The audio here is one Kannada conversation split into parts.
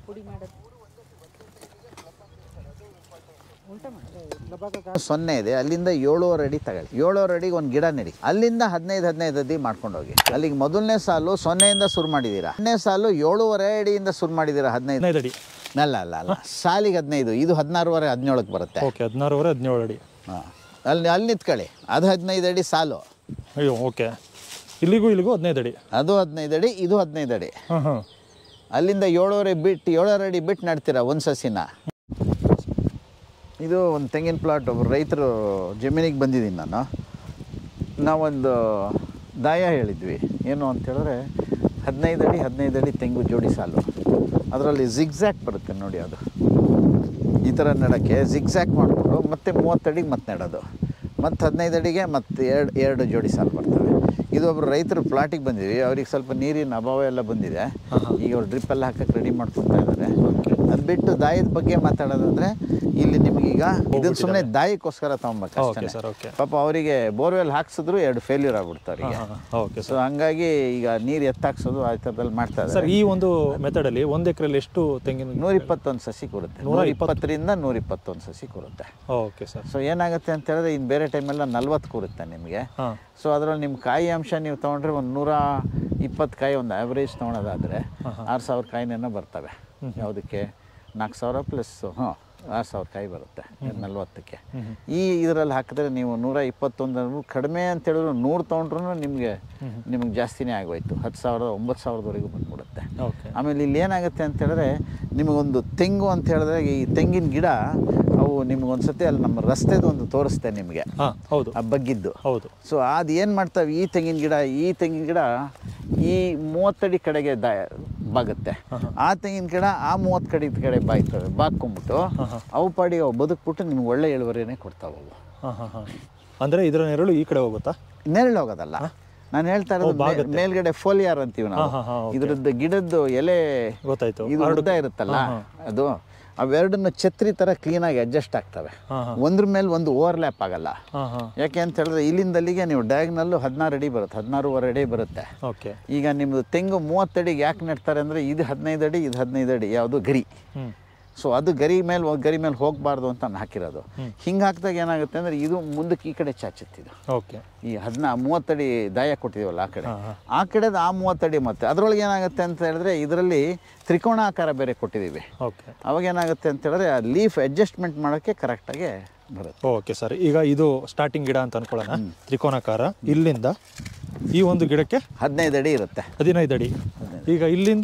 0 ಇದೆ, ಅಲ್ಲಿಂದ 7.5 ಅಡಿ ತಗೊಳ್ಳಿ. 7.5 ಅಡಿಗೆ ಒಂದು ಗಿಡ ನೆಡಿ. ಅಲ್ಲಿಂದ 15 ಅಡಿ ಮಾಡ್ಕೊಂಡು ಹೋಗಿ. ಅಲ್ಲಿಗೆ ಮೊದಲನೇ ಸಾಲು 0ಇಂದ ಶುರು ಮಾಡಿದ್ದೀರಾ, 2ನೇ ಸಾಲು 7.5 ಅಡಿಯಿಂದ ಶುರು ಮಾಡಿದ್ದೀರಾ. 15 ಅಡಿ ಅಲ್ಲ ಸಾಲಿಗೆ 15, ಇದು 16.5 17ಕ್ಕೆ ಬರುತ್ತೆ. ಓಕೆ 16.5 17 ಅಡಿ. ಹಾಂ, ಅಲ್ಲಿ ನಿಂತ್ಕೊಳ್ಳಿ. ಅದು 15 ಅಡಿ ಸಾಲು. ಅಯ್ಯೋ ಓಕೆ, ಇಲ್ಲಿಗೂ 15 ಅಡಿ. ಅದು 15 ಅಡಿ, ಇದು 15 ಅಡಿ. ಹಾಂ ಹಾಂ. ಅಲ್ಲಿಂದ 7.5 ಅಡಿ ಬಿಟ್ಟು ನಡ್ತೀರಾ ಒಂದು ಸಸಿನ. ಇದು ಒಂದು ತೆಂಗಿನ ಪ್ಲಾಟ್. ಒಬ್ಬರು ರೈತರು ಜಮೀನಿಗೆ ಬಂದಿದ್ದೀನಿ ನಾನು. ನಾವೊಂದು ದಾಯ ಹೇಳಿದ್ವಿ, ಏನು ಅಂತ ಹೇಳಿದ್ರೆ 15 ಅಡಿ ತೆಂಗು ಜೋಡಿ ಸಾಲು. ಅದರಲ್ಲಿ ಜಿಗ್ಜ್ಯಾಕ್ ಬರುತ್ತೆ ನೋಡಿ, ಅದು ಈ ಥರ ನೆಡೋಕ್ಕೆ ಜಿಗ್ಜ್ಯಾಕ್ ಮಾಡಿಕೊಂಡು ಮತ್ತೆ 30 ಅಡಿಗೆ ಮತ್ತೆ ನೆಡೋದು, ಮತ್ತು 15 ಅಡಿಗೆ ಮತ್ತೆ ಎರಡು ಜೋಡಿ ಸಾಲು ಬರ್ತವೆ. ಇದು ಒಬ್ಬರು ರೈತರು ಪ್ಲಾಟಿಗೆ ಬಂದಿದ್ವಿ. ಅವ್ರಿಗೆ ಸ್ವಲ್ಪ ನೀರಿನ ಅಭಾವ ಎಲ್ಲ ಬಂದಿದೆ. ಈಗ ಅವ್ರು ಡ್ರಿಪ್ ಎಲ್ಲ ಹಾಕಕ್ಕೆ ರೆಡಿ ಮಾಡ್ಕೊತಾ ಇದ್ದಾರೆ. ಅದು ಬಿಟ್ಟು ದಾಯದ ಬಗ್ಗೆ ಮಾತಾಡೋದಂದ್ರೆ ಇಲ್ಲಿ ನಿಮಗೀಗ ಇದನ್ನ ಸುಮ್ಮನೆ ದಾಯಕ್ಕೋಸ್ಕರ ತೊಗೊಬೇಕು ಅಷ್ಟೇ. ಪಾಪ ಅವರಿಗೆ ಬೋರ್ವೆಲ್ ಹಾಕ್ಸಿದ್ರು 2 ಫೇಲ್ಯೂರ್ ಆಗ್ಬಿಡ್ತಾರೆ ಅವರಿಗೆ. ಸೊ ಹಂಗಾಗಿ ಈಗ ನೀರು ಎತ್ತಾಕ್ಸೋದು ಆ ಥರದಲ್ಲಿ ಮಾಡ್ತಾ ಇದ್ದಾರೆ. ಸರ್, ಈ ಒಂದು ಮೆಥಡಲ್ಲಿ 1 ಎಕರೆಯಲ್ಲಿ ಎಷ್ಟು ತೆಂಗಿನ 121 ಸಸಿ ಕೊಡುತ್ತೆ. 120ರಿಂದ 121 ಸಸಿ ಕೊಡುತ್ತೆ. Okay sir. ಸೊ ಏನಾಗುತ್ತೆ ಅಂತ ಹೇಳಿದ್ರೆ ಇನ್ನು ಬೇರೆ ಟೈಮೆಲ್ಲ 40 ಕೊಡುತ್ತೆ ನಿಮಗೆ. ಸೊ ಅದರಲ್ಲಿ ನಿಮ್ಮ ಕಾಯಿ ಅಂಶ ನೀವು ತೊಗೊಂಡ್ರೆ ಒಂದು 120 ಕಾಯಿ ಒಂದು ಆ್ಯಾವ್ರೇಜ್ ತೊಗೊಳೋದಾದರೆ 6000 ಕಾಯಿನೇನೋ ಬರ್ತವೆ. ಯಾವುದಕ್ಕೆ 4000 ಪ್ಲಸ್ 6000 ಕಾಯಿ ಬರುತ್ತೆ 40ಕ್ಕೆ. ಈ ಇದರಲ್ಲಿ ಹಾಕಿದ್ರೆ ನೀವು 121 ಕಡಿಮೆ ಅಂತ ಹೇಳಿದ್ರು 100 ತೊಗೊಂಡ್ರು ನಿಮಗೆ ಜಾಸ್ತಿನೇ ಆಗೋಯ್ತು. 10,000 9,000ವರೆಗೂ ಬಂದ್ಬಿಡುತ್ತೆ. ಆಮೇಲೆ ಇಲ್ಲಿ ಏನಾಗುತ್ತೆ ಅಂತ ಹೇಳಿದ್ರೆ ನಿಮಗೊಂದು ತೆಂಗು ಅಂತ ಹೇಳಿದ್ರೆ ಈ ತೆಂಗಿನ ಗಿಡ ಅವು ನಿಮಗೊಂದ್ಸತಿ ಅಲ್ಲಿ ನಮ್ಮ ರಸ್ತೆದು ಒಂದು ತೋರಿಸ್ತೆ ನಿಮಗೆ. ಹೌದು, ಆ ಬಗ್ಗಿದ್ದು. ಹೌದು. ಸೊ ಅದು ಏನು ಮಾಡ್ತಾವೆ, ಈ ತೆಂಗಿನ ಗಿಡ ಈ 30 ಅಡಿ ಕಡೆಗೆ ಬಾಗುತ್ತೆ. ಆ ತೆಂಗಿನ ಗಿಡ ಆ 30 ಕಡೆ ಬಾಗ್ಕೊಂಡ್ಬಿಟ್ಟು ಅವು ಪಾಡಿಗೆ ಅವು ಬದುಕ್ಬಿಟ್ಟು ನಿಮ್ಗೆ ಒಳ್ಳೆ ಇಳುವರಿನೇ ಕೊಡ್ತಾವೆ ಅವು. ಅಂದರೆ ಇದರ ನೆರಳು ಈ ಕಡೆ ಹೋಗುತ್ತಾ? ನೆರಳು ಹೋಗೋದಲ್ಲ, ನಾನು ಹೇಳ್ತಾ ಇರೋದು ಮೇಲ್ಗಡೆ ಫೋಲಿಯಾರ್ ಅಂತೀವಿ ನಾವು. ಇದ್ರದ್ದು ಗಿಡದ್ದು ಎಲೆ ಗೊತ್ತಾಯ್ತು, ಇದು ಉದ್ದ ಇರುತ್ತಲ್ಲ, ಅದು ಅವೆರಡನ್ನು ಛತ್ರಿ ಥರ ಕ್ಲೀನಾಗಿ ಅಡ್ಜಸ್ಟ್ ಆಗ್ತವೆ. ಒಂದ್ರ ಮೇಲೆ ಒಂದು ಓವರ್ಲ್ಯಾಪ್ ಆಗಲ್ಲ. ಯಾಕೆ ಅಂತ ಹೇಳಿದ್ರೆ ಇಲ್ಲಿಂದ ಅಲ್ಲಿಗೆ ನೀವು ಡಯಾಗ್ನಲ್ಲು 16 ಅಡಿ ಬರುತ್ತೆ, 16.5 ಅಡಿ ಬರುತ್ತೆ. ಈಗ ನಿಮ್ಮದು ತೆಂಗು 30 ಅಡಿಗೆ ಯಾಕೆ ನೆಡ್ತಾರೆ ಅಂದರೆ ಇದು 15 ಅಡಿ, ಇದು 15 ಅಡಿ, ಯಾವುದು ಗರಿ. ಸೊ ಅದು ಗರಿ ಮೇಲೆ ಹೋಗಬಾರ್ದು ಅಂತ ನಾನು ಹಾಕಿರೋದು. ಹಿಂಗೆ ಹಾಕಿದಾಗ ಏನಾಗುತ್ತೆ ಅಂದರೆ ಇದು ಮುಂದಕ್ಕೆ ಈ ಕಡೆ ಚಾಚುತ್ತಿದ್ದು. ಈ 30 ಅಡಿ ದಾಯ ಕೊಟ್ಟಿದ್ದೀವಲ್ಲ ಆ ಕಡೆದು ಆ 30 ಅಡಿ. ಮತ್ತೆ ಅದರೊಳಗೆ ಏನಾಗುತ್ತೆ ಅಂತ ಹೇಳಿದ್ರೆ ಇದರಲ್ಲಿ ತ್ರಿಕೋಣಾಕಾರ ಬೇರೆ ಕೊಟ್ಟಿದ್ದೀವಿ. ಅವಾಗ ಏನಾಗುತ್ತೆ ಅಂತ ಹೇಳಿದ್ರೆ ಆ ಲೀಫ್ ಅಡ್ಜಸ್ಟ್ಮೆಂಟ್ ಮಾಡೋಕ್ಕೆ ಕರೆಕ್ಟಾಗಿ ಬರುತ್ತೆ. ಓಕೆ ಸರ್, ಈಗ ಇದು ಸ್ಟಾರ್ಟಿಂಗ್ ಗಿಡ ಅಂತ ಅನ್ಕೊಳ್ಳೋಣ, ತ್ರಿಕೋಣಾಕಾರ. ಇಲ್ಲಿಂದ ಈ ಒಂದು ಗಿಡಕ್ಕೆ 15 ಅಡಿ ಇರುತ್ತೆ. 15 ಅಡಿ. ಈಗ ಇಲ್ಲಿಂದ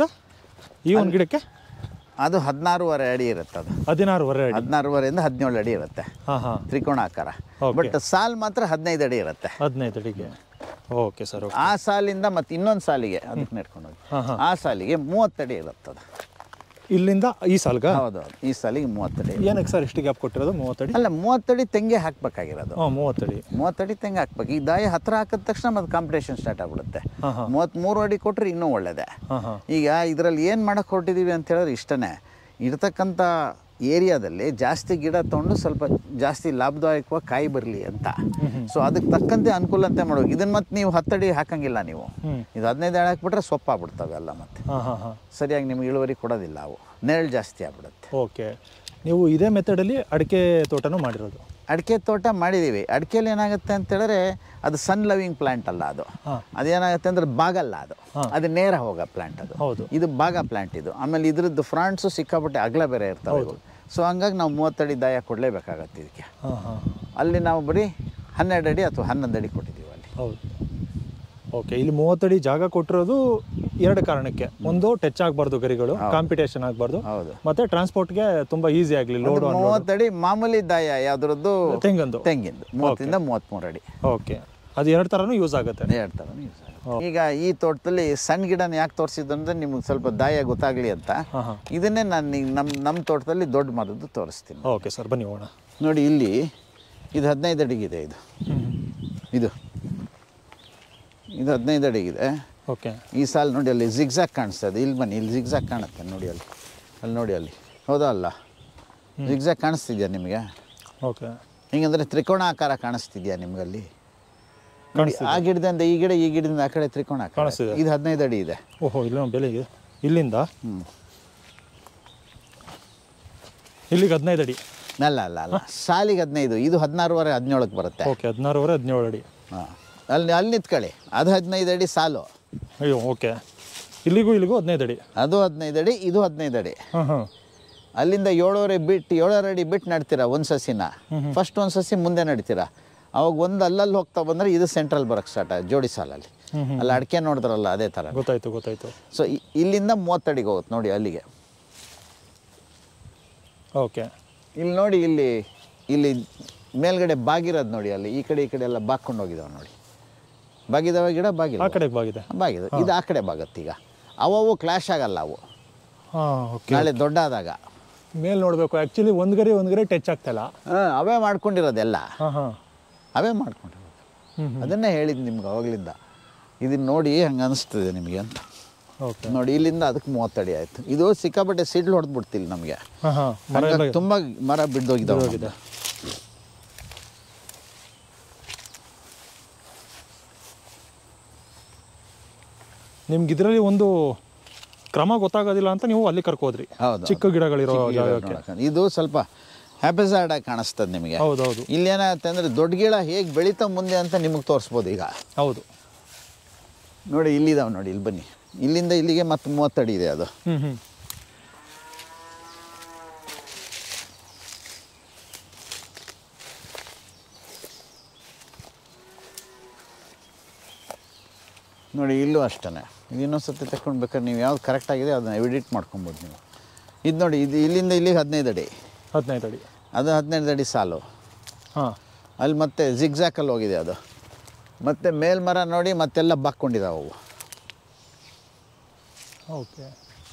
ಈ ಒಂದು ಗಿಡಕ್ಕೆ ಅದು 16.5 ಅಡಿ ಇರುತ್ತೆ. ಅದು 16.5ರಿಂದ 17 ಅಡಿ ಇರುತ್ತೆ ತ್ರಿಕೋಣಾಕಾರ. ಬಟ್ ಸಾಲ್ ಮಾತ್ರ 15 ಅಡಿ ಇರುತ್ತೆ. 15 ಅಡಿಗೆ. Okay sir. ಆ ಸಾಲಿಂದ ಮತ್ತೆ ಇನ್ನೊಂದು ಸಾಲಿಗೆ ಅದಕ್ಕೆ ನೆಡ್ಕೊಂಡು ಹೋಗಿ ಆ ಸಾಲಿಗೆ 30 ಅಡಿ ಇರುತ್ತೆ. ಅದು ಇಲ್ಲಿಂದ ಈ ಸಾಲ್ಗ? ಹೌದು, ಈ ಸಾಲಿಗೆ 30 ಅಡಿ. ಏನಕ್ಕೆ ಸರ್ ಇಷ್ಟು ಗ್ಯಾಪ್ ಕೊಟ್ಟಿರೋದು? 30 ಅಡಿ ಅಲ್ಲ, 30 ಅಡಿ ತೆಂಗೆ ಹಾಕ್ಬೇಕಾಗಿರೋದು. 30 ಅಡಿ ತೆಂಗೆ ಹಾಕ್ಬೇಕು. ಈ ದಾಯ ಹತ್ರ ಹಾಕಿದ ತಕ್ಷಣ ಮತ್ತೆ ಕಾಂಪಿಟೇಷನ್ ಸ್ಟಾರ್ಟ್ ಆಗ್ಬಿಡುತ್ತೆ. 33 ಅಡಿ ಕೊಟ್ಟರೆ ಇನ್ನೂ ಒಳ್ಳೇದೆ. ಈಗ ಇದರಲ್ಲಿ ಏನು ಮಾಡಕ್ಕೆ ಹೊರಟಿದ್ದೀವಿ ಅಂತ ಹೇಳಿದ್ರೆ ಇಷ್ಟೇ, ಇರ್ತಕ್ಕಂಥ ಏರಿಯಾದಲ್ಲಿ ಜಾಸ್ತಿ ಗಿಡ ತೊಗೊಂಡು ಸ್ವಲ್ಪ ಜಾಸ್ತಿ ಲಾಭದಾಯಕವಾಗಿ ಕಾಯಿ ಬರಲಿ ಅಂತ. ಸೊ ಅದಕ್ಕೆ ತಕ್ಕಂತೆ ಅನುಕೂಲ ಅಂತ ಮಾಡೋದು. ಇದನ್ನ ಮತ್ತೆ ನೀವು 10 ಅಡಿ ಹಾಕಂಗಿಲ್ಲ. ನೀವು ಇದು 15 ಅಡಿ ಹಾಕ್ಬಿಟ್ರೆ ಸೊಪ್ಪಾಗ್ಬಿಡ್ತವೆ ಎಲ್ಲ, ಮತ್ತೆ ಸರಿಯಾಗಿ ನಿಮ್ಗೆ ಇಳುವರಿ ಕೊಡೋದಿಲ್ಲ. ಅವು ನೆರಳು ಜಾಸ್ತಿ ಆಗ್ಬಿಡುತ್ತೆ. ಓಕೆ, ನೀವು ಇದೇ ಮೆಥಡಲ್ಲಿ ಅಡಿಕೆ ತೋಟನೂ ಮಾಡಿರೋದು? ಅಡಿಕೆ ತೋಟ ಮಾಡಿದ್ದೀವಿ. ಅಡಿಕೆಯಲ್ಲಿ ಏನಾಗುತ್ತೆ ಅಂತ ಹೇಳಿದ್ರೆ ಅದು ಸನ್ ಲವಿಂಗ್ ಪ್ಲಾಂಟ್ ಅಲ್ಲ. ಅದೇನಾಗುತ್ತೆ ಅಂದ್ರೆ ಬಾಗಲ್ಲ, ಅದು ನೇರ ಹೋಗೋ ಪ್ಲಾಂಟ್. ಅದು ಇದು ಬಾಗ ಪ್ಲಾಂಟ್. ಇದು ಆಮೇಲೆ ಇದ್ರದ್ದು ಫ್ರಾಂಟ್ಸು ಸಿಕ್ಕಾಪಟ್ಟೆ ಅಗಲ ಬೇರೆ ಇರ್ತವೆ. ಸೊ ಹಂಗಾಗಿ ನಾವು 30 ಅಡಿ ದಾಯ ಕೊಡಲೇಬೇಕಾಗತ್ತೆ ಇದಕ್ಕೆ. ಅಲ್ಲಿ ನಾವು ಬರೀ 12 ಅಡಿ ಅಥವಾ 11 ಅಡಿ ಕೊಟ್ಟಿದ್ದೀವಿ ಅಲ್ಲಿ. ಓಕೆ, ಇಲ್ಲಿ 30 ಅಡಿ ಜಾಗ ಕೊಟ್ಟಿರೋದು 2 ಕಾರಣಕ್ಕೆ. ಒಂದು, ಟಚ್ ಆಗಬಾರ್ದು ಗರಿಗಳು, ಕಾಂಪಿಟೇಷನ್ ಆಗಬಾರ್ದು, ಮತ್ತೆ ಟ್ರಾನ್ಸ್ಪೋರ್ಟ್ಗೆ ತುಂಬಾ ಈಸಿ ಆಗಲಿ. ಲೋಡ್ 30 ಅಡಿ ಮಾಮೂಲಿ ದಾಯ ಯಾವ್ದ್ರದ್ದು? ತೆಂಗಿಂದು 30ರಿಂದ 33 ಅಡಿ. ಓಕೆ, ಅದು 2 ಥರನೂ ಯೂಸ್ ಆಗುತ್ತೆ. 2 ಥರನೂ ಯೂಸ್ ಆಗುತ್ತೆ. ಈಗ ಈ ತೋಟದಲ್ಲಿ ಸಣ್ಣ ಗಿಡನ ಯಾಕೆ ತೋರಿಸಿದ್ದು ಅಂದರೆ ನಿಮ್ಗೆ ಸ್ವಲ್ಪ ದಾಯ ಗೊತ್ತಾಗಲಿ ಅಂತ. ಇದನ್ನೇ ನಾನು ನಮ್ಮ ತೋಟದಲ್ಲಿ ದೊಡ್ಡ ಮರದ್ದು ತೋರಿಸ್ತೀನಿ. ಓಕೆ ಸರ್, ಬನ್ನಿ ಹೋಗೋಣ. ನೋಡಿ, ಇಲ್ಲಿ ಇದು 15 ಅಡಿಗಿದೆ. ಇದು 15 ಅಡಿಗಿದೆ. ಓಕೆ, ಈ ಸಾಲು ನೋಡಿ, ಅಲ್ಲಿ ಜಿಗ್ಜಾಗ್ ಕಾಣಿಸ್ತದೆ. ಇಲ್ಲಿ ಬನ್ನಿ, ಇಲ್ಲಿ ಜಿಗ್ಜಾಗ್ ಕಾಣುತ್ತೆ ನೋಡಿ. ಅಲ್ಲಿ ನೋಡಿ, ಅಲ್ಲಿ ಹೌದಾ ಅಲ್ಲ? ಜಿಗ್ಜಾಗ್ ಕಾಣಿಸ್ತಿದ್ಯಾ ನಿಮಗೆ? ಓಕೆ, ಹಿಂಗಂದ್ರೆ ತ್ರಿಕೋಣ ಆಕಾರ ಕಾಣಿಸ್ತಿದ್ಯಾ ನಿಮ್ಗಲ್ಲಿ? ಆ ಗಿಡದಿಂದ ಈ ಗಿಡದಿಂದ ಆ ಕಡೆ ತ್ರಿಕೋಣ ಕಾಣಿಸ್ತಿದೆ. ಇದು 15 ಅಡಿ ಇದೆ. ಓಹೋ, ಇಲ್ಲ ಬೆಲೆಗೆ ಇಲ್ಲಿಂದ ಇಲ್ಲಿಗೆ 15 ಅಡಿ. ಅಲ್ಲ ಅಲ್ಲ ಅಲ್ಲ, ಸಾಲಿಗೆ 15, ಇದು 16ವರೆ 17ಕ್ಕೆ ಬರುತ್ತೆ. ಓಕೆ, 16ವರೆ 17 ಅಡಿ. ಹಾಂ, ಅಲ್ಲಿ ನಿಂತ್ಕೊಳ್ಳಿ, ಅದು 15 ಅಡಿ ಸಾಲು. ಅಯ್ಯೋ, ಓಕೆ. ಇಲ್ಲಿಗೂ 15 ಅಡಿ. ಅದು 15 ಅಡಿ, ಇದು 15 ಅಡಿ. ಹಾಂ ಹಾಂ. ಅಲ್ಲಿಂದ 7 ಅಡಿ ಬಿಟ್ಟು ನಡ್ತೀರಾ ಒಂದು ಸಸಿನ. ಫಸ್ಟ್ ಒಂದು ಸಸಿ ಮುಂದೆ ನಡ್ತೀರಾ, ಅವಾಗ ಒಂದು ಅಲ್ಲಲ್ಲಿ ಹೋಗ್ತಾ ಬಂದರೆ ಇದು ಸೆಂಟ್ರಲ್ ಬರೋಕ್ಕೆ ಸ್ಟಾರ್ಟ್ ಆಗುತ್ತೆ ಜೋಡಿ ಸಾಲಲ್ಲಿ. ಅಲ್ಲಿ ಅಡಿಕೆ ನೋಡಿದ್ರಲ್ಲ ಅದೇ ಥರ. ಗೊತ್ತಾಯ್ತು. ಸೊ ಇಲ್ಲಿಂದ 30 ಅಡಿಗೆ ಹೋಗುತ್ತೆ ನೋಡಿ ಅಲ್ಲಿಗೆ. ಓಕೆ. ಇಲ್ಲಿ ನೋಡಿ, ಇಲ್ಲಿ ಮೇಲ್ಗಡೆ ಬಾಗಿರೋದು ನೋಡಿ, ಅಲ್ಲಿ ಈ ಕಡೆ ಎಲ್ಲ ಬಾಗ್ಕೊಂಡು ಹೋಗಿದಾವೆ ನೋಡಿ. ಬಾಗಿದಾವ ಗಿಡ ಬಾಗಿಲ್ಲ, ಆ ಕಡೆಗೆ ಬಾಗಿದೆ. ಇದು ಆ ಕಡೆ ಬಾಗತ್ತೆ. ಈಗ ಅವು ಕ್ಲಾಶ್ ಆಗಲ್ಲ ಅವು. ನಾಳೆ ದೊಡ್ಡ ಆದಾಗ ಮೇಲೆ ನೋಡಬೇಕು. ಆ್ಯಕ್ಚುಲಿ ಒಂದು ಗರಿ ಟಚ್ ಆಗ್ತಾಯಿಲ್ಲ. ಅವೇ ಮಾಡ್ಕೊಂಡಿರೋದೆಲ್ಲ. ಅವೇ ಮಾಡ್ಕೊಂಡಿರೋದು. ಅದನ್ನೇ ಹೇಳಿದ್ದು ನಿಮ್ಗೆ ಅವಾಗಲಿಂದ. ಇದನ್ನು ನೋಡಿ ಹಂಗೆ ಅನಿಸ್ತದೆ ನಿಮಗೆ ಅಂತ. ನೋಡಿ, ಇಲ್ಲಿಂದ ಅದಕ್ಕೆ 30 ಅಡಿ ಆಯಿತು. ಇದು ಸಿಕ್ಕಾಪಟ್ಟೆ ಸಿಡ್ಲು ಹೊಡೆದ್ಬಿಡ್ತಿಲ್ಲ ನಮಗೆ. ತುಂಬ ಮರ ಬಿದ್ದೋಗಿದ್ದಾವೆ. ನಿಮ್ಗೆ ಇದರಲ್ಲಿ ಒಂದು ಕ್ರಮ ಗೊತ್ತಾಗೋದಿಲ್ಲ ಅಂತ ನೀವು ಅಲ್ಲಿ ಕರ್ಕೋದ್ರಿ. ಹೌದು, ಚಿಕ್ಕ ಗಿಡಗಳಿರೋ ಜಾಗಕ್ಕೆ. ಇದು ಸ್ವಲ್ಪ ಹ್ಯಾಪಿಸಾರ್ಡ್ ಆಗಿ ಕಾಣಿಸ್ತದೆ ನಿಮಗೆ. ಹೌದೌದು. ಇಲ್ಲಿ ಏನಾಗುತ್ತೆ ಅಂದರೆ ದೊಡ್ಡ ಗಿಡ ಹೇಗೆ ಬೆಳೀತಾ ಮುಂದೆ ಅಂತ ನಿಮಗೆ ತೋರಿಸ್ಬೋದು ಈಗ. ಹೌದು ನೋಡಿ, ಇಲ್ಲಿದಾವೆ ನೋಡಿ, ಇಲ್ಲಿ ಬನ್ನಿ. ಇಲ್ಲಿಂದ ಇಲ್ಲಿಗೆ ಮತ್ತೆ 30 ಅಡಿ ಇದೆ ಅದು. ನೋಡಿ, ಇಲ್ಲೂ ಅಷ್ಟೇ. ಇದು ಇನ್ನೊಂದು ಸತಿ ತಗೊಂಡು ಬೇಕಾದ್ರೆ ನೀವು ಯಾವ್ದು ಕರೆಕ್ಟಾಗಿದೆ ಅದನ್ನು ಎಡಿಟ್ ಮಾಡ್ಕೊಬೋದು ನೀವು. ಇದು ನೋಡಿ, ಇದು ಇಲ್ಲಿಂದ ಇಲ್ಲಿಗೆ 15 ಅಡಿ. 15 ಅಡಿ. ಅದು 15 ಅಡಿ ಸಾಲು. ಹಾಂ, ಅಲ್ಲಿ ಮತ್ತೆ ಜಿಗ್ಜಾಕಲ್ಲಿ ಹೋಗಿದೆ ಅದು. ಮತ್ತು ಮೇಲ್ಮರ ನೋಡಿ ಮತ್ತೆಲ್ಲ ಬಾಕ್ಕೊಂಡಿದ್ದಾವೆ ಅವು. ಓಕೆ.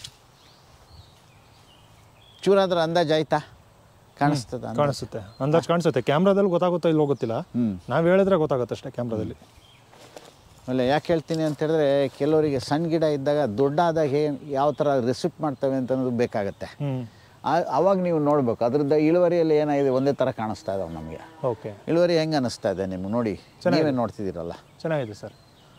ಚೂರಾದ್ರೆ ಅಂದಾಜು ಆಯ್ತಾ? ಕಾಣಿಸುತ್ತೆ, ಅಂದಾಜು ಕಾಣಿಸುತ್ತೆ. ಕ್ಯಾಮ್ರಾದಲ್ಲಿ ಗೊತ್ತಾಗುತ್ತೋ ಇಲ್ಲೋ ಗೊತ್ತಿಲ್ಲ. ನಾವು ಹೇಳಿದ್ರೆ ಗೊತ್ತಾಗುತ್ತೆ ಅಷ್ಟೇ ಕ್ಯಾಮ್ರಾದಲ್ಲಿ. ಆಮೇಲೆ ಯಾಕೆ ಹೇಳ್ತೀನಿ ಅಂತ ಹೇಳಿದ್ರೆ, ಕೆಲವರಿಗೆ ಸಣ್ಣ ಗಿಡ ಇದ್ದಾಗ ದೊಡ್ಡಾದಾಗ ಯಾವ ಥರ ರಿಸಿಪ್ಟ್ ಮಾಡ್ತವೆ ಅಂತ ಅನ್ನೋದು ಬೇಕಾಗತ್ತೆ. ಆವಾಗ ನೀವು ನೋಡ್ಬೇಕು ಅದ್ರದ್ದು ಇಳುವರಿಯಲ್ಲಿ ಏನಾಗಿದೆ, ಒಂದೇ ಥರ ಕಾಣಿಸ್ತಾ ಇದಾವೆ ನಮಗೆ. ಓಕೆ. ಇಳುವರಿ ಹೆಂಗೆ ಅನ್ನಿಸ್ತಾ ಇದೆ ನಿಮ್ಗೆ ನೋಡಿ, ನೀವೇ ನೋಡ್ತಿದ್ದೀರಲ್ಲ. ಚೆನ್ನಾಗಿದೆ ಸರ್.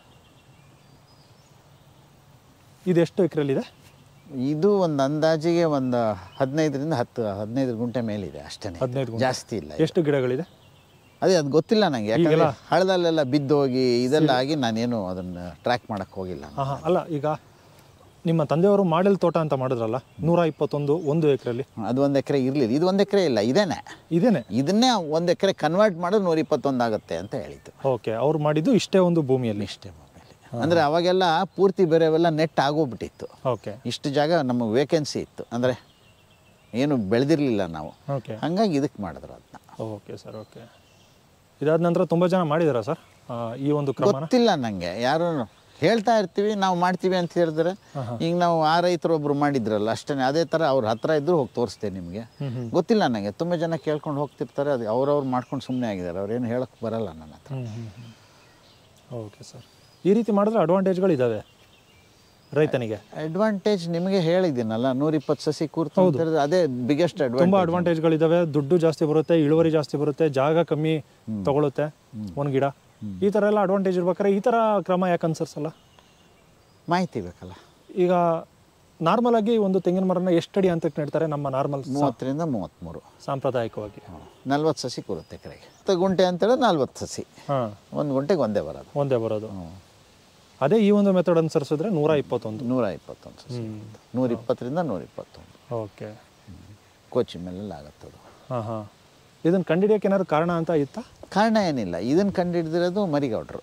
ಇದು ಎಷ್ಟು ಎಕರೆಲ್ಲಿದೆ? ಇದು ಒಂದು ಅಂದಾಜಿಗೆ ಒಂದು 15ರಿಂದ 15 ಗುಂಟೆ ಮೇಲಿದೆ ಅಷ್ಟೇ. 15 ಜಾಸ್ತಿ ಇಲ್ಲ. ಎಷ್ಟು ಗಿಡಗಳಿದೆ? ಅದು ಗೊತ್ತಿಲ್ಲ ನನಗೆ, ಯಾಕಂದರೆ ಹಳದಲ್ಲೆಲ್ಲ ಬಿದ್ದೋಗಿ ಇದೆಲ್ಲ ಆಗಿ ನಾನೇನು ಅದನ್ನು ಟ್ರ್ಯಾಕ್ ಮಾಡೋಕ್ಕೆ ಹೋಗಿಲ್ಲ. ಅಲ್ಲ, ಈಗ ನಿಮ್ಮ ತಂದೆಯವರು ಮಾಡೆಲ್ ತೋಟ ಅಂತ ಮಾಡಿದ್ರಲ್ಲ, 121 1 ಎಕರೆಯಲ್ಲಿ. ಅದು 1 ಎಕರೆ ಇರಲಿಲ್ಲ, ಇದು 1 ಎಕರೆ ಇಲ್ಲ, ಇದನ್ನೇ 1 ಎಕರೆ ಕನ್ವರ್ಟ್ ಮಾಡೋದು 121 ಆಗುತ್ತೆ ಅಂತ ಹೇಳಿದ್ದು. ಓಕೆ. ಅವ್ರು ಮಾಡಿದ್ದು ಇಷ್ಟೇ ಒಂದು ಭೂಮಿಯಲ್ಲಿ. ಅಂದರೆ ಅವಾಗೆಲ್ಲ ಪೂರ್ತಿ ಬೇರೆವೆಲ್ಲ ನೆಟ್ ಆಗೋಗ್ಬಿಟ್ಟಿತ್ತು. ಓಕೆ. ಇಷ್ಟು ಜಾಗ ನಮಗೆ ವೇಕೆನ್ಸಿ ಇತ್ತು, ಅಂದರೆ ಏನು ಬೆಳೆದಿರಲಿಲ್ಲ ನಾವು. ಓಕೆ. ಹಾಗಾಗಿ ಇದಕ್ಕೆ ಮಾಡಿದ್ರು ಅದನ್ನ. Okay sir. ಓಕೆ. ಇದಾದ ನಂತರ ತುಂಬ ಜನ ಮಾಡಿದಾರಾ ಸರ್ ಈ ಒಂದು ಕ್ರಮ? ಗೊತ್ತಿಲ್ಲ ನನಗೆ. ಯಾರು ಹೇಳ್ತಾ ಇರ್ತೀವಿ ನಾವು ಮಾಡ್ತೀವಿ ಅಂತ ಹೇಳಿದ್ರೆ, ಈಗ ನಾವು ಆ ರೈತರೊಬ್ಬರು ಮಾಡಿದ್ರಲ್ಲ ಅಷ್ಟೇ, ಅದೇ ಥರ ಅವ್ರ ಹತ್ರ ಇದ್ದರೂ ಹೋಗಿ ತೋರಿಸ್ತೇನೆ ನಿಮಗೆ. ಗೊತ್ತಿಲ್ಲ ನನಗೆ. ತುಂಬ ಜನ ಕೇಳ್ಕೊಂಡು ಹೋಗ್ತಿರ್ತಾರೆ, ಅದು ಅವ್ರವ್ರು ಮಾಡ್ಕೊಂಡು ಸುಮ್ಮನೆ ಆಗಿದ್ದಾರೆ, ಅವ್ರೇನು ಹೇಳೋಕ್ಕೆ ಬರಲ್ಲ ನನ್ನ ಹತ್ರ. Okay sir. ಈ ರೀತಿ ಮಾಡಿದ್ರೆ ಅಡ್ವಾಂಟೇಜ್ಗಳಿದ್ದಾವೆ ರೈತನಿಗೆ. ಅಡ್ವಾಂಟೇಜ್ ನಿಮಗೆ ಹೇಳಿದ್ದೀನಲ್ಲ, 120 ಸಸಿ ಕೂರ್ತು ಅಂತ ಹೇಳಿದ್ರೆ ಅದೇ ಬಿಗ್ಗೆಸ್ಟ್ ಅಡ್ವಾಂಟೇಜ್. ತುಂಬ ಅಡ್ವಾಂಟೇಜ್ಗಳಿದ್ದಾವೆ. ದುಡ್ಡು ಜಾಸ್ತಿ ಬರುತ್ತೆ, ಇಳುವರಿ ಜಾಸ್ತಿ ಬರುತ್ತೆ, ಜಾಗ ಕಮ್ಮಿ ತಗೊಳುತ್ತೆ ಒಂದು ಗಿಡ. ಈ ಥರ ಎಲ್ಲ ಅಡ್ವಾಂಟೇಜ್ ಇರ್ಬೇಕಾದ್ರೆ ಈ ಥರ ಕ್ರಮ ಯಾಕೆ ಅನ್ಸರ್ಸಲ್ಲ? ಮಾಹಿತಿ ಬೇಕಲ್ಲ. ಈಗ ನಾರ್ಮಲ್ ಆಗಿ ಒಂದು ತೆಂಗಿನ ಮರನ ಎಷ್ಟು ಅಡಿ ಅಂತಕ್ಕೆ ನೆಡ್ತಾರೆ ನಮ್ಮ ನಾರ್ಮಲ್? 30ರಿಂದ 33 ಸಾಂಪ್ರದಾಯಿಕವಾಗಿ. 40 ಸಸಿ ಕೂರುತ್ತೆ ಎಕರೆಗೆ. 10 ಗುಂಟೆ ಅಂತೇಳಿದ್ರೆ 40 ಸಸಿ. 1 ಗುಂಟೆಗೆ ಒಂದೇ ಬರೋದು. ಅದೇ ಈ ಒಂದು ಮೆಥಡ್ ಅನುಸರಿಸಿದ್ರೆ 121 ಸಸಿ. 120ರಿಂದ 121. ಓಕೆ. ಕೋಚಿ ಮೇಲೆಲ್ಲ ಆಗುತ್ತದು. ಹಾಂ. ಇದನ್ನು ಕಂಡುಹಿಡಿಯೋಕೆ ಏನಾದ್ರು ಕಾರಣ ಅಂತ ಇತ್ತಾ? ಕಾರಣ ಏನಿಲ್ಲ. ಇದನ್ನು ಕಂಡುಹಿಡಿದಿರೋದು ಮರಿಗೌಡರು.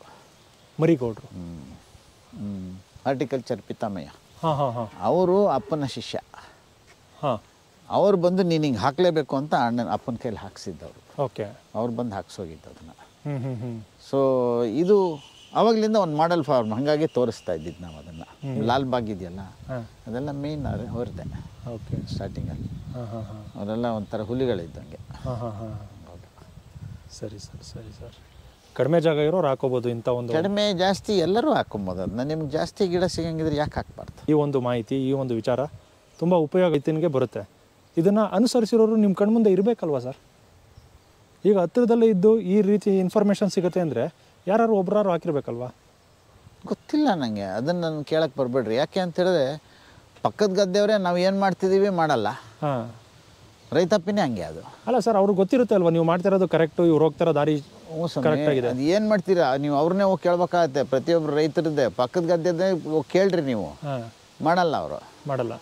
ಹಾರ್ಟಿಕಲ್ಚರ್ ಪಿತಾಮಯ್ಯ. ಅವರು ಅಪ್ಪನ ಶಿಷ್ಯ. ಅವ್ರು ಬಂದು ನೀನು ಹಿಂಗೆ ಹಾಕಲೇಬೇಕು ಅಂತ ಅಪ್ಪನ ಕೈಲಿ ಹಾಕ್ಸಿದ್ದವರು. ಓಕೆ. ಅವ್ರು ಬಂದು ಹಾಕ್ಸೋಗಿದ್ದು ಅದನ್ನು. ಸೊ ಇದು ಅವಾಗಲಿಂದ ಒಂದು ಮಾಡೆಲ್ ಫಾರ್ಮ್ ಹಾಗಾಗಿ ತೋರಿಸ್ತಾ ಇದ್ದಿದ್ದು ನಾವು ಅದನ್ನು. ಲಾಲ್ಬಾಗ್ ಇದೆಯಲ್ಲ, ಅದೆಲ್ಲ ಮೇನ್ ಅವ್ರದ್ದೇ. ಓಕೆ. ಸ್ಟಾರ್ಟಿಂಗಲ್ಲಿ ಅವರೆಲ್ಲ ಒಂಥರ ಹುಲಿಗಳಿದ್ದಂಗೆ. ಸರಿ ಸರ್. ಕಡಿಮೆ ಜಾಗ ಇರೋರು ಹಾಕೋಬೋದು ಇಂಥ ಒಂದು. ಕಡಿಮೆ ಜಾಸ್ತಿ ಎಲ್ಲರೂ ಹಾಕೊಬೋದು ಅದನ್ನ. ನಿಮ್ಗೆ ಜಾಸ್ತಿ ಗಿಡ ಸಿಗಂಗಿದ್ರೆ ಯಾಕೆ ಹಾಕ್ಬಾರ್ದು? ಈ ಒಂದು ಮಾಹಿತಿ, ಈ ಒಂದು ವಿಚಾರ ತುಂಬ ಉಪಯೋಗ ರೈತನಿಗೆ ಬರುತ್ತೆ. ಇದನ್ನು ಅನುಸರಿಸಿರೋರು ನಿಮ್ಮ ಕಣ್ಮುಂದೆ ಇರಬೇಕಲ್ವ ಸರ್? ಈಗ ಹತ್ತಿರದಲ್ಲೇ ಇದ್ದು ಈ ರೀತಿ ಇನ್ಫಾರ್ಮೇಷನ್ ಸಿಗುತ್ತೆ ಅಂದರೆ ಯಾರು ಒಬ್ಬರಾರು ಹಾಕಿರ್ಬೇಕಲ್ವ? ಗೊತ್ತಿಲ್ಲ ನನಗೆ, ಅದನ್ನು ನಾನು ಕೇಳಕ್ಕೆ ಬರಬೇಡ್ರಿ. ಯಾಕೆ ಅಂತ ಹೇಳಿದ್ರೆ ಪಕ್ಕದ ಗದ್ದೆಯವರೇ ನಾವು ಏನು ಮಾಡ್ತಿದ್ದೀವಿ ಮಾಡಲ್ಲ. ರೈತಾಪಿನೇ ಹಂಗೆ ಅದು. ಅಲ್ಲ ಸರ್, ಅವ್ರಿಗೆ ಗೊತ್ತಿರುತ್ತೆ ಅಲ್ವಾ ನೀವು ಮಾಡ್ತಿರೋದು ಕರೆಕ್ಟು, ಇವ್ರು ಹೋಗ್ತಾರೋ ದಾರಿ ಕರೆಕ್ಟ್ ಆಗಿದೆ. ಅದು ಏನು ಮಾಡ್ತೀರಾ ನೀವು, ಅವ್ರನ್ನೇ ಹೋಗಿ ಕೇಳ್ಬೇಕಾಗತ್ತೆ. ಪ್ರತಿಯೊಬ್ಬರು ರೈತರದ್ದೇ ಪಕ್ಕದ ಗದ್ದೆದೇ ಹೋಗಿ ಕೇಳ್ರಿ ನೀವು. ಮಾಡಲ್ಲ ಅವರು, ಮಾಡಲ್ಲ.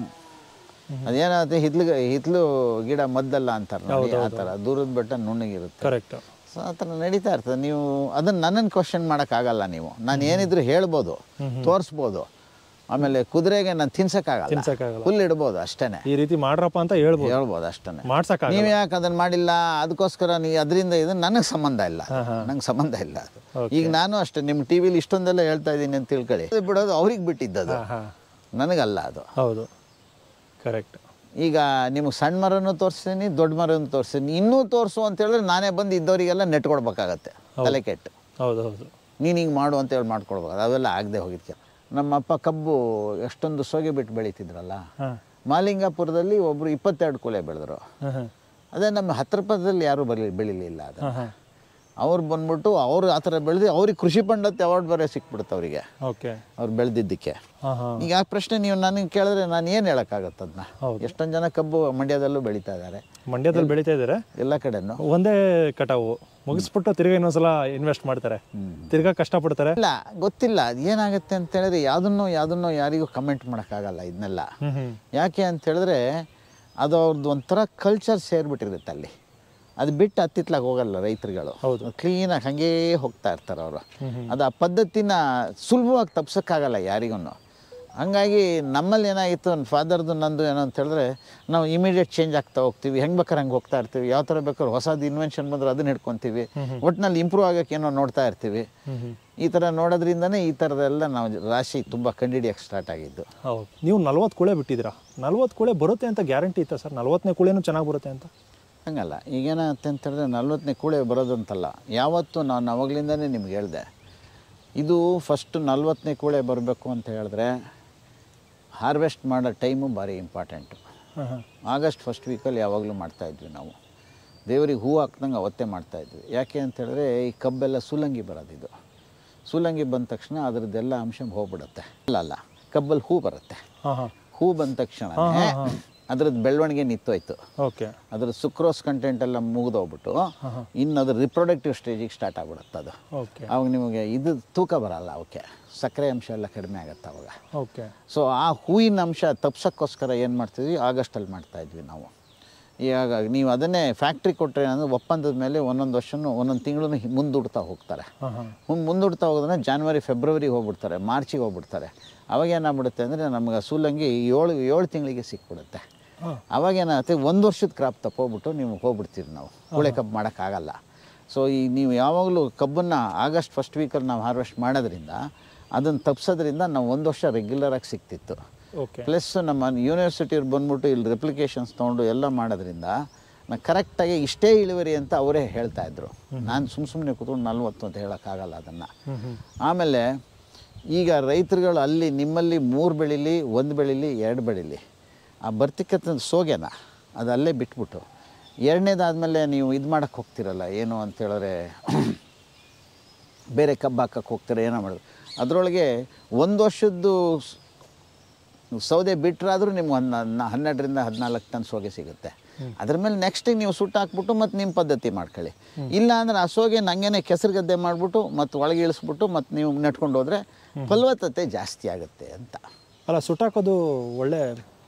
ಅದೇನಾಗುತ್ತೆ, ಹಿತ್ಲು ಗಿಡ ಮದ್ದಲ್ಲ ಅಂತಾರೆ ನೋಡಿ, ಆ ಥರ ದೂರದ ಬೆಟ್ಟ ನುಣ್ಣಗಿರುತ್ತೆ. ಕರೆಕ್ಟ್. ಸೊ ಆ ಥರ ನಡೀತಾ ಇರ್ತದೆ. ನೀವು ಅದನ್ನು ನನ್ನನ್ನು ಕ್ವಶನ್ ಮಾಡೋಕ್ಕಾಗಲ್ಲ. ನೀವು ನಾನು ಏನಿದ್ರು ಹೇಳ್ಬೋದು, ತೋರಿಸ್ಬೋದು. ಆಮೇಲೆ ಕುದುರೆಗೆ ನಾನು ತಿನ್ಸಕ್ಕಾಗಲ್ಲ, ಹುಲ್ಲು ಇಡ್ಬೋದು ಅಷ್ಟೇ. ಈ ರೀತಿ ಮಾಡ್ರಪ್ಪ ಅಂತ ಹೇಳ್ಬೋದು ಅಷ್ಟೇ. ಮಾಡ್ಸಕ್ಕಾಗಲ್ಲ. ನೀವು ಯಾಕೆ ಅದನ್ನು ಮಾಡಿಲ್ಲ, ಅದಕ್ಕೋಸ್ಕರ ನೀವು ಅದರಿಂದ ಇದು ನನಗೆ ಸಂಬಂಧ ಇಲ್ಲ, ನಂಗೆ ಸಂಬಂಧ ಇಲ್ಲ ಅದು. ಈಗ ನಾನು ಅಷ್ಟೇ ನಿಮ್ಮ ಟಿ ವಿಲಿ ಇಷ್ಟೊಂದೆಲ್ಲ ಹೇಳ್ತಾ ಇದ್ದೀನಿ ಅಂತ ತಿಳ್ಕೊಳ್ಳಿ, ಬಿಡೋದು ಅವ್ರಿಗೆ ಬಿಟ್ಟಿದ್ದದು, ನನಗಲ್ಲ ಅದು. ಹೌದು, ಕರೆಕ್ಟ್. ಈಗ ನಿಮಗೆ ಸಣ್ಣ ಮರನೂ ತೋರಿಸ್ತೀನಿ, ದೊಡ್ಡ ಮರನೂ ತೋರಿಸ್ತೀನಿ. ಇನ್ನೂ ತೋರಿಸು ಅಂತ ಹೇಳಿದ್ರೆ ನಾನೇ ಬಂದು ಇದ್ದವರಿಗೆಲ್ಲ ನೆಟ್ಕೊಡ್ಬೇಕಾಗತ್ತೆ, ತಲೆ ಕೆಟ್ಟು. ಹೌದು ಹೌದು, ನೀನು ಹಿಂಗೆ ಮಾಡು ಅಂತೇಳಿ ಮಾಡ್ಕೊಡ್ಬೇಕು. ಅವೆಲ್ಲ ಆಗದೆ ಹೋಗಿದ್ಕೆ. ನಮ್ಮ ಅಪ್ಪ ಕಬ್ಬು ಎಷ್ಟೊಂದು ಸೋಗೆ ಬಿಟ್ಟು ಬೆಳೀತಿದ್ರಲ್ಲ, ಮಾಲಿಂಗಾಪುರದಲ್ಲಿ ಒಬ್ಬರು 22 ಕೂಲೆ ಬೆಳೆದ್ರು. ಅದೇ ನಮ್ಮ ಹತ್ರಪದಲ್ಲಿ ಯಾರೂ ಬೆಳಿಲಿಲ್ಲ ಅದು. ಅವ್ರು ಬಂದ್ಬಿಟ್ಟು ಅವ್ರು ಆ ಥರ ಬೆಳೆದು ಅವ್ರಿಗೆ ಕೃಷಿ ಪಂಡತ್ ಅವಾರ್ಡ್ ಬೇರೆ ಸಿಕ್ಬಿಡುತ್ತೆ ಅವರಿಗೆ, ಅವ್ರು ಬೆಳೆದಿದ್ದಕ್ಕೆ. ಈಗ ಆ ಪ್ರಶ್ನೆ ನೀವು ನನಗೆ ಕೇಳಿದ್ರೆ ನಾನು ಏನು ಹೇಳೋಕ್ಕಾಗತ್ತೆ ಅದನ್ನ. ಎಷ್ಟೊಂದು ಜನ ಕಬ್ಬು ಮಂಡ್ಯದಲ್ಲೂ ಬೆಳೀತಾ ಇದ್ದಾರೆ, ಮಂಡ್ಯದಲ್ಲಿ ಬೆಳೀತಾ ಇದ್ದಾರೆ, ಎಲ್ಲ ಕಡೆನೂ ಒಂದೇ ಕಟಾವು ಮುಗಿಸ್ಬಿಟ್ಟು ತಿರ್ಗಾ ಇನ್ನೊಂದ್ಸಲ ಇನ್ವೆಸ್ಟ್ ಮಾಡ್ತಾರೆ, ತಿರ್ಗಾ ಕಷ್ಟಪಡ್ತಾರೆ. ಇಲ್ಲ ಗೊತ್ತಿಲ್ಲ ಅದು ಏನಾಗುತ್ತೆ ಅಂತ ಹೇಳಿದ್ರೆ, ಯಾವುದನ್ನೋ ಯಾರಿಗೂ ಕಮೆಂಟ್ ಮಾಡೋಕ್ಕಾಗಲ್ಲ ಇದನ್ನೆಲ್ಲ. ಯಾಕೆ ಅಂತ ಹೇಳಿದ್ರೆ ಅದು ಅವ್ರದ್ದು ಒಂಥರ ಕಲ್ಚರ್ ಸೇರಿಬಿಟ್ಟಿರುತ್ತೆ ಅಲ್ಲಿ. ಅದು ಬಿಟ್ಟು ಹತ್ತಿತ್ಲಾಗ ಹೋಗಲ್ಲ ರೈತರುಗಳು, ಕ್ಲೀನಾಗಿ ಹಾಗೇ ಹೋಗ್ತಾ ಇರ್ತಾರೆ ಅವರು. ಅದು ಆ ಪದ್ಧತಿನ ಸುಲಭವಾಗಿ ತಪ್ಸೋಕ್ಕಾಗಲ್ಲ ಯಾರಿಗೂ. ಹಂಗಾಗಿ ನಮ್ಮಲ್ಲಿ ಏನಾಗಿತ್ತು, ನನ್ನ ಫಾದರ್ದು ನಂದು ಏನೋ ಅಂತ ಹೇಳಿದ್ರೆ, ನಾವು ಇಮಿಡಿಯೇಟ್ ಚೇಂಜ್ ಆಗ್ತಾ ಹೋಗ್ತೀವಿ, ಹೆಂಗೆ ಬೇಕಾದ್ರೆ ಹಂಗೆ ಹೋಗ್ತಾ ಇರ್ತೀವಿ. ಯಾವ ಥರ ಬೇಕಾದ್ರೆ ಹೊಸದು ಇನ್ವೆನ್ಷನ್ ಬಂದ್ರೆ ಅದನ್ನ ಹಿಡ್ಕೊತೀವಿ, ಒಟ್ಟಿನಲ್ಲಿ ಇಂಪ್ರೂವ್ ಆಗೋಕ್ಕೆ ಏನೋ ನೋಡ್ತಾ ಇರ್ತೀವಿ. ಈ ಥರ ನೋಡೋದ್ರಿಂದನೇ ಈ ಥರದೆಲ್ಲ ನಾವು ರಾಶಿ ತುಂಬ ಕಂಡುಹಿಡಿಯೋಕ್ಕೆ ಸ್ಟಾರ್ಟ್ ಆಗಿದ್ದು. ಹೌದು. ನೀವು 40 ಕೂಳೆ ಬಿಟ್ಟಿದ್ದೀರಾ, 40 ಕೂಳೆ ಬರುತ್ತೆ ಅಂತ ಗ್ಯಾರಂಟಿ ಇತ್ತಾ ಸರ್? 40ನೇ ಕೂಳೆನೂ ಚೆನ್ನಾಗಿ ಬರುತ್ತೆ ಅಂತ? ಹಂಗಲ್ಲ. ಈಗೇನಂತ ಹೇಳಿದ್ರೆ 40ನೇ ಕೂಳೆ ಬರೋದಂತಲ್ಲ. ಯಾವತ್ತು ನಾನು ಅವಾಗಲಿಂದನೇ ನಿಮ್ಗೆ ಹೇಳಿದೆ, ಇದು ಫಸ್ಟ್ 40ನೇ ಕೂಳೆ ಬರಬೇಕು ಅಂತ ಹೇಳಿದ್ರೆ ಹಾರ್ವೆಸ್ಟ್ ಮಾಡೋ ಟೈಮು ಭಾರಿ ಇಂಪಾರ್ಟೆಂಟು. ಆಗಸ್ಟ್ ಫಸ್ಟ್ ವೀಕಲ್ಲಿ ಯಾವಾಗಲೂ ಮಾಡ್ತಾಯಿದ್ವಿ ನಾವು. ದೇವರಿಗೆ ಹೂ ಹಾಕ್ದಂಗೆ ಅವತ್ತೇ ಮಾಡ್ತಾಯಿದ್ವಿ. ಯಾಕೆ ಅಂತ ಹೇಳಿದ್ರೆ ಈ ಕಬ್ಬೆಲ್ಲ ಸೂಲಂಗಿ ಬರೋದಿದು. ಸೂಲಂಗಿ ಬಂದ ತಕ್ಷಣ ಅದರದ್ದೆಲ್ಲ ಅಂಶ ಹೋಗ್ಬಿಡುತ್ತೆ. ಅಲ್ಲ, ಕಬ್ಬಲ್ಲಿ ಹೂ ಬರುತ್ತೆ. ಹೂ ಬಂದ ತಕ್ಷಣ ಅದ್ರದ್ದು ಬೆಳವಣಿಗೆ ನಿಂತೋಯ್ತು. ಅದ್ರ ಸುಕ್ರೋಸ್ ಕಂಟೆಂಟ್ ಎಲ್ಲ ಮುಗಿದೋಗ್ಬಿಟ್ಟು ಇನ್ನು ಅದ್ರ ರಿಪ್ರೊಡಕ್ಟಿವ್ ಸ್ಟೇಜಿಗೆ ಸ್ಟಾರ್ಟ್ ಆಗ್ಬಿಡುತ್ತೆ ಅದು. ಅವಾಗ ನಿಮಗೆ ಇದು ತೂಕ ಬರಲ್ಲ, ಅವಕ್ಕೆ ಸಕ್ಕರೆ ಅಂಶ ಎಲ್ಲ ಕಡಿಮೆ ಆಗುತ್ತೆ ಅವಾಗ. ಸೊ ಆ ಹೂವಿನ ಅಂಶ ತಪ್ಸೋಕ್ಕೋಸ್ಕರ ಏನು ಮಾಡ್ತಿದ್ವಿ, ಆಗಸ್ಟಲ್ಲಿ ಮಾಡ್ತಾಯಿದ್ವಿ ನಾವು. ಈಗ ನೀವು ಅದನ್ನೇ ಫ್ಯಾಕ್ಟ್ರಿ ಕೊಟ್ಟರೆ ಅಂದರೆ ಒಪ್ಪಂದದ ಮೇಲೆ ಒಂದೊಂದು ವರ್ಷನೂ ಒಂದೊಂದು ತಿಂಗಳು ಮುಂದೂಡ್ತಾ ಹೋಗ್ತಾರೆ. ಮುಂದೂಡ್ತಾ ಹೋಗೋದ್ರೆ ಜನವರಿ ಫೆಬ್ರವರಿಗೆ ಹೋಗ್ಬಿಡ್ತಾರೆ, ಮಾರ್ಚಿಗೆ ಹೋಗ್ಬಿಡ್ತಾರೆ. ಅವಾಗೇನಾಗ್ಬಿಡುತ್ತೆ ಅಂದರೆ ನಮಗೆ ಸೂಲಂಗಿ 7 ತಿಂಗಳಿಗೆ ಸಿಕ್ಬಿಡುತ್ತೆ. ಅವಾಗೇನಾಗುತ್ತೆ, 1 ವರ್ಷದ ಕ್ರಾಪ್ ತಗೋಬಿಟ್ಟು ನೀವು ಹೋಗ್ಬಿಡ್ತೀರಿ. ನಾವು ಕೂಳೆ ಕಬ್ಬು ಮಾಡೋಕ್ಕಾಗಲ್ಲ. ಸೊ ಈ ನೀವು ಯಾವಾಗಲೂ ಕಬ್ಬನ್ನು ಆಗಸ್ಟ್ ಫಸ್ಟ್ ವೀಕಲ್ಲಿ ನಾವು ಹಾರ್ವೆಸ್ಟ್ ಮಾಡೋದ್ರಿಂದ, ಅದನ್ನು ತಪ್ಸೋದ್ರಿಂದ ನಾವು 1 ವರ್ಷ ರೆಗ್ಯುಲರಾಗಿ ಸಿಗ್ತಿತ್ತು. ಪ್ಲಸ್ ನಮ್ಮ ಯೂನಿವರ್ಸಿಟಿಯವ್ರು ಬಂದ್ಬಿಟ್ಟು ಇಲ್ಲಿ ರೆಪ್ಲಿಕೇಶನ್ಸ್ ತೊಗೊಂಡು ಎಲ್ಲ ಮಾಡೋದ್ರಿಂದ ನಾನು ಕರೆಕ್ಟಾಗಿ ಇಷ್ಟೇ ಇಳುವರಿ ಅಂತ ಅವರೇ ಹೇಳ್ತಾಯಿದ್ರು. ನಾನು ಸುಮ್ಮನೆ ಕೂತ್ಕೊಂಡು 40 ಅಂತ ಹೇಳೋಕ್ಕಾಗಲ್ಲ ಅದನ್ನು. ಆಮೇಲೆ ಈಗ ರೈತರುಗಳು ಅಲ್ಲಿ ನಿಮ್ಮಲ್ಲಿ 3 ಬೆಳೀಲಿ, 1 ಬೆಳೀಲಿ, 2 ಬೆಳೀಲಿ, ಆ ಬರ್ತಕ್ಕಂಥ ಸೋಗೆನ ಅದು ಅಲ್ಲೇ ಬಿಟ್ಬಿಟ್ಟು ಎರಡನೇದಾದಮೇಲೆ ನೀವು ಇದು ಮಾಡೋಕ್ಕೆ ಹೋಗ್ತಿರಲ್ಲ, ಏನು ಅಂತೇಳಿದ್ರೆ ಬೇರೆ ಕಬ್ಬು ಹಾಕಕ್ಕೆ ಹೋಗ್ತಾರೆ, ಏನೋ ಮಾಡೋದು. ಅದರೊಳಗೆ 1 ವರ್ಷದ್ದು ಸೌದೆ ಬಿಟ್ಟರಾದರೂ ನಿಮ್ಗೆ 12ರಿಂದ 14 ಟನ್ ಸೋಗೆ ಸಿಗುತ್ತೆ. ಅದ್ರ ಮೇಲೆ ನೆಕ್ಸ್ಟಿಗೆ ನೀವು ಸುಟ್ಟು ಹಾಕ್ಬಿಟ್ಟು ಮತ್ತು ನಿಮ್ಮ ಪದ್ಧತಿ ಮಾಡ್ಕೊಳ್ಳಿ. ಇಲ್ಲ ಅಂದರೆ ಆ ಸೋಗೆ ನಂಗೇನೆ ಕೆಸರು ಗದ್ದೆ ಮಾಡಿಬಿಟ್ಟು ಮತ್ತು ಒಳಗೆ ಇಳಿಸ್ಬಿಟ್ಟು ಮತ್ತು ನೀವು ನೆಟ್ಕೊಂಡು ಹೋದರೆ ಫಲವತ್ತತೆ ಜಾಸ್ತಿ ಆಗುತ್ತೆ ಅಂತ. ಅಲ್ಲ, ಸುಟ್ಟಾಕೋದು ಒಳ್ಳೆ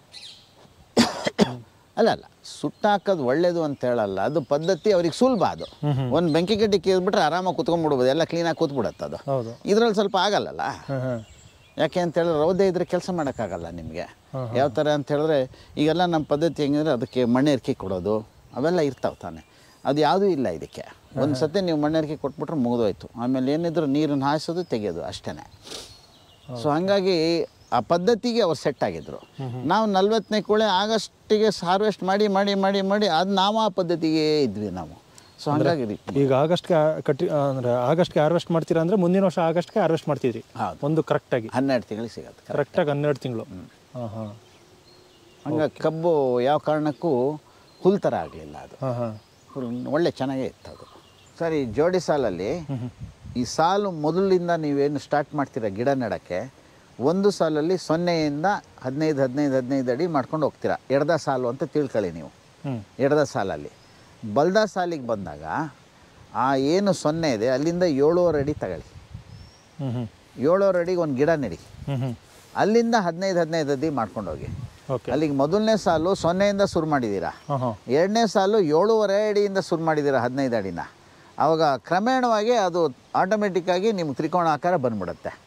ಅಲ್ಲ ಸುಟ್ಟಾಕೋದು ಒಳ್ಳೇದು ಅಂತ ಹೇಳಲ್ಲ, ಅದು ಪದ್ಧತಿ ಅವ್ರಿಗೆ ಸುಲಭ. ಅದು ಒಂದು ಬೆಂಕಿ ಗಡ್ಡೆ ಕೇಳ್ಬಿಟ್ರೆ ಆರಾಮಾಗಿ ಕೂತ್ಕೊಂಡ್ಬಿಡ್ಬೋದು, ಎಲ್ಲ ಕ್ಲೀನಾಗಿ ಕೂತ್ಬಿಡುತ್ತೆ ಅದು. ಇದರಲ್ಲಿ ಸ್ವಲ್ಪ ಆಗಲ್ಲಲ್ಲ. ಯಾಕೆ ಅಂತ ಹೇಳಿದ್ರೆ ರೌದೆ ಇದ್ರೆ ಕೆಲಸ ಮಾಡೋಕ್ಕಾಗಲ್ಲ ನಿಮಗೆ. ಯಾವ ಥರ ಅಂತ ಹೇಳಿದ್ರೆ ಈಗೆಲ್ಲ ನಮ್ಮ ಪದ್ಧತಿ ಹೆಂಗಂದರೆ ಅದಕ್ಕೆ ಮಣ್ಣೆರ್ಕಿ ಕೊಡೋದು ಅವೆಲ್ಲ ಇರ್ತಾವೆ ತಾನೆ. ಅದು ಯಾವುದೂ ಇಲ್ಲ ಇದಕ್ಕೆ. ಒಂದು ಸತಿ ನೀವು ಮಣ್ಣೆರ್ಕಿ ಕೊಟ್ಬಿಟ್ರೆ ಮುಗಿದೋಯ್ತು. ಆಮೇಲೆ ಏನಿದ್ರು ನೀರನ್ನು ಹಾಯಿಸೋದು ತೆಗೆಯೋದು ಅಷ್ಟೇ. ಸೊ ಹಾಗಾಗಿ ಆ ಪದ್ಧತಿಗೆ ಅವ್ರು ಸೆಟ್ ಆಗಿದ್ರು. ನಾವು 40ನೇ ಕೂಳೆ ಆಗಸ್ಟಿಗೆ ಹಾರ್ವೆಸ್ಟ್ ಮಾಡಿ ಮಾಡಿ ಮಾಡಿ ಮಾಡಿ ಅದು ನಾವು ಆ ಪದ್ಧತಿಗೆ ಇದ್ವಿ ನಾವು. ಸೊ ಹಾಗಾಗಿ ಈಗ ಆಗಸ್ಟ್ಗೆ ಅಂದರೆ ಆಗಸ್ಟ್ಗೆ ಹಾರ್ವೆಸ್ಟ್ ಮಾಡ್ತೀರಾ ಅಂದರೆ ಮುಂದಿನ ವರ್ಷ ಆಗಸ್ಟ್ಗೆ ಹಾರ್ವೆಸ್ಟ್ ಮಾಡ್ತಿದ್ರಿ. ಒಂದು ಕರೆಕ್ಟಾಗಿ 12 ತಿಂಗಳಿಗೆ ಸಿಗುತ್ತೆ. ಕರೆಕ್ಟಾಗಿ 12 ತಿಂಗಳು. ಹಂಗಾಗಿ ಕಬ್ಬು ಯಾವ ಕಾರಣಕ್ಕೂ ಹುಲ್ ಥರ ಆಗಲಿಲ್ಲ. ಅದು ಒಳ್ಳೆ ಚೆನ್ನಾಗೇ ಇತ್ತು ಅದು. ಸರಿ, ಜೋಡಿ ಸಾಲಲ್ಲಿ ಈ ಸಾಲು ಮೊದಲಿಂದ ನೀವೇನು ಸ್ಟಾರ್ಟ್ ಮಾಡ್ತೀರಾ ಗಿಡ ನೆಡೋಕ್ಕೆ, ಒಂದು ಸಾಲಲ್ಲಿ 0ಯಿಂದ 15 ಅಡಿ ಮಾಡ್ಕೊಂಡು ಹೋಗ್ತೀರಾ. ಎಡದ ಸಾಲು ಅಂತ ತಿಳ್ಕೊಳ್ಳಿ ನೀವು. ಎಡದ ಸಾಲಲ್ಲಿ. ಬಲದ ಸಾಲಿಗೆ ಬಂದಾಗ ಆ ಏನು 0 ಇದೆ ಅಲ್ಲಿಂದ 7.5 ಅಡಿ ತಗೊಳ್ಳಿ. 7.5 ಅಡಿಗೆ ಒಂದು ಗಿಡ ನೆಡಿ. ಅಲ್ಲಿಂದ 15 ಅಡಿ ಮಾಡ್ಕೊಂಡು ಹೋಗಿ. ಅಲ್ಲಿಗೆ ಮೊದಲನೇ ಸಾಲು 0ಇಂದ ಶುರು ಮಾಡಿದ್ದೀರಾ, ಎರಡನೇ ಸಾಲು 7.5 ಅಡಿಯಿಂದ ಶುರು ಮಾಡಿದ್ದೀರಾ 15 ಅಡಿನ. ಆವಾಗ ಕ್ರಮೇಣವಾಗಿ ಅದು ಆಟೋಮೆಟಿಕ್ಕಾಗಿ ನಿಮ್ಗೆ ತ್ರಿಕೋಣ ಆಕಾರ ಬಂದ್ಬಿಡುತ್ತೆ.